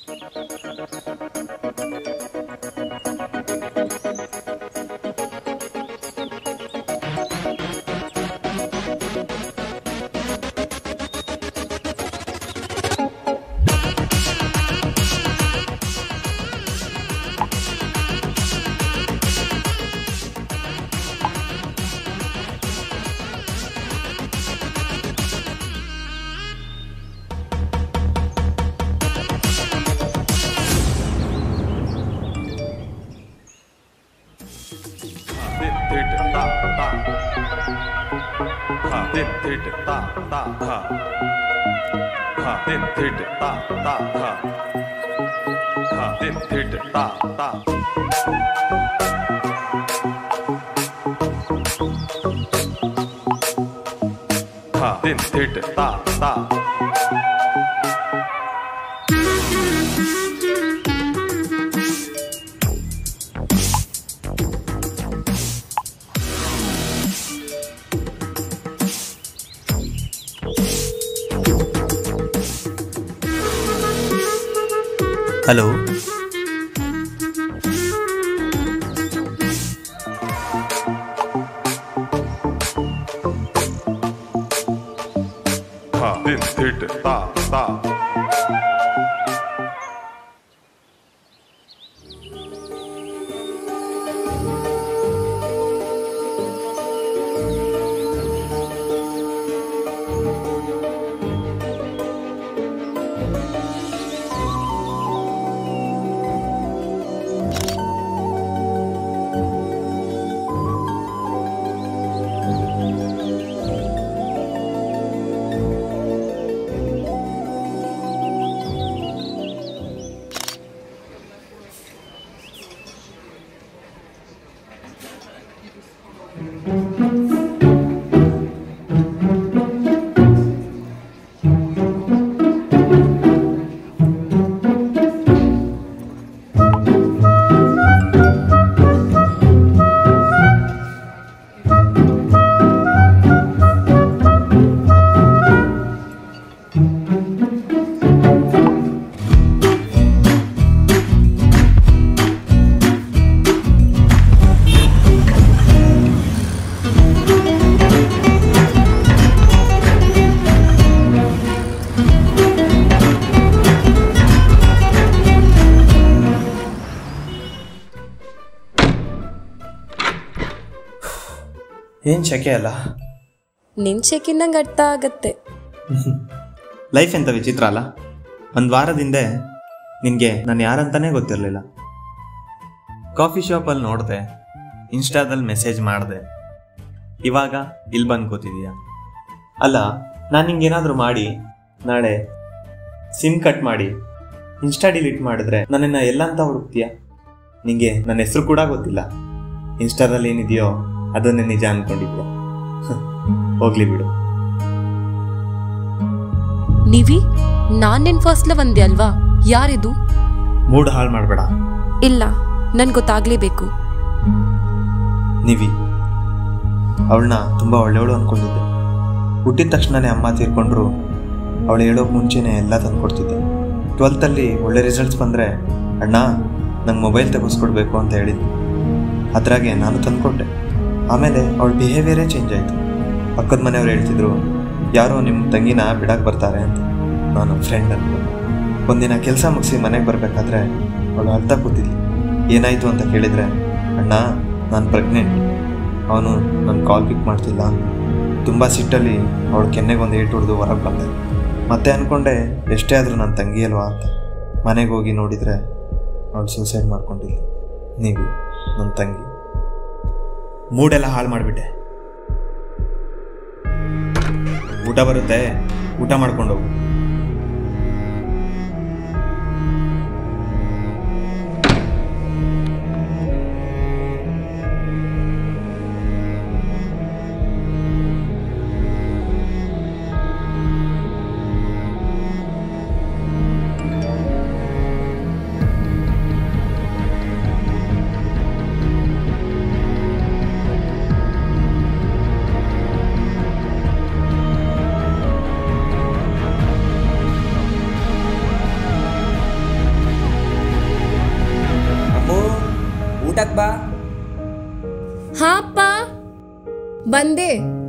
Hello, ಏನು ಶೆಕೆ ಅಲ್ಲ? ನಿನ್ನ ಶೆಕೆ ನಂಗೆ ಅರ್ಥ ಆಗತ್ತೆ. ಲೈಫ್ ಎಂತ ವಿಚಿತ್ರ ಅಲ್ಲ. ಒಂದು ವಾರದಿಂದ ನಿನಗೆ ನಾನು ಯಾರಂತಾನೆ ಗೊತ್ತಿರಲಿಲ್ಲ. ಕಾಫಿ ಶಾಪಲ್ಲಿ ನೋಡಿದೆ, ಇನ್ಸ್ಟಾದಲ್ಲಿ ಮೆಸೇಜ್ ಮಾಡಿದೆ, ಇವಾಗ ಇಲ್ಲಿ ಬಂದು ಕೂತಿದೀಯ. ಅಲ್ಲ, ನಾನು ನಿಂಗೇನಾದರೂ ಮಾಡಿ ನಾಳೆ ಸಿಮ್ ಕಟ್ ಮಾಡಿ ಇನ್ಸ್ಟಾ ಡಿಲೀಟ್ ಮಾಡಿದ್ರೆ ನನ್ನನ್ನು ಎಲ್ಲಂತ ಹುಡುಕ್ತೀಯ? ನಿಂಗೆ ನನ್ನ ಹೆಸರು ಕೂಡ ಗೊತ್ತಿಲ್ಲ. ಇನ್ಸ್ಟಾದಲ್ಲಿ ಏನಿದೆಯೋ ಅದನ್ನೇ ನಿಜ ಅನ್ಕೊಂಡಿದ್ದೆ. ಹೋಗ್ಲಿ ಬಿಡು. ನೀವಿ, ನಾನ್ ನಿನ್ ಫಸ್ಟ್ ಲವ್ ಅಂದೆ ಅಲ್ವಾ? ಯಾರಿದು? ಮೂಡ್ ಹಾಳು ಮಾಡಬೇಡ. ಇಲ್ಲ, ನನ್ ಗೊತ್ತಾಗ್ಲೇಬೇಕು. ನಿವಿ, ಅವಳನ್ನ ತುಂಬ ಒಳ್ಳೆಯವಳು ಅಂದ್ಕೊಂಡಿದ್ದೆ. ಹುಟ್ಟಿದ ತಕ್ಷಣನೇ ಅಮ್ಮ ತೀರ್ಕೊಂಡ್ರು ಅವಳು ಹೇಳೋಕೆ ಮುಂಚೆನೇ ಎಲ್ಲ ತಂದುಕೊಡ್ತಿದ್ದೆ. 12th ಒಳ್ಳೆ ರಿಸಲ್ಟ್ಸ್ ಬಂದರೆ ಅಣ್ಣ ನಂಗೆ ಮೊಬೈಲ್ ತೆಗೆಸ್ಕೊಡ್ಬೇಕು ಅಂತ ಹೇಳಿದ್ದೆ. ಅದ್ರಾಗೆ ನಾನು ತಂದುಕೊಟ್ಟೆ. ಆಮೇಲೆ ಅವಳ ಬಿಹೇವಿಯರೇ ಚೇಂಜ್ ಆಯಿತು. ಪಕ್ಕದ ಮನೆಯವ್ರು ಹೇಳ್ತಿದ್ರು, ಯಾರೋ ನಿಮ್ಮ ತಂಗಿನ ಬಿಡಕ್ಕೆ ಬರ್ತಾರೆ ಅಂತ. ನಾನು ಫ್ರೆಂಡ್ ಅಂತ. ಒಂದಿನ ಕೆಲಸ ಮುಗಿಸಿ ಮನೆಗೆ ಬರಬೇಕಾದ್ರೆ ಅವಳು ಅಳ್ತಾ ಕೂತಿದ್ಲಿ. ಏನಾಯಿತು ಅಂತ ಕೇಳಿದರೆ, ಅಣ್ಣ ನಾನು ಪ್ರೆಗ್ನೆಂಟ್, ಅವನು ನನ್ನ ಕಾಲ್ ಪಿಕ್ ಮಾಡ್ತಿಲ್ಲ. ತುಂಬ ಸಿಟ್ಟಲ್ಲಿ ಅವಳು ಕೆನ್ನೆಗೊಂದು ಏಟು ಹೊಡೆದು ಹೊರಗೆ ಬಂದೆ. ಮತ್ತೆ ಅಂದ್ಕೊಂಡೆ ಎಷ್ಟೇ ಆದರೂ ನನ್ನ ತಂಗಿ ಅಲ್ವಾ ಅಂತ. ಮನೆಗೆ ಹೋಗಿ ನೋಡಿದರೆ ಅವಳು ಸೂಸೈಡ್ ಮಾಡ್ಕೊಂಡಿಲ್ಲ. ನೀವು ನನ್ನ ತಂಗಿ. ಮೂಡೆಲ್ಲ ಹಾಳು ಮಾಡಿಬಿಟ್ಟೆ. ಊಟ ಬರುತ್ತೆ, ಊಟ ಮಾಡ್ಕೊಂಡು ಹೋಗು. ಊಟಕ್ ಬಾ. ಹಾ ಅಪ್ಪ ಬಂದೆ.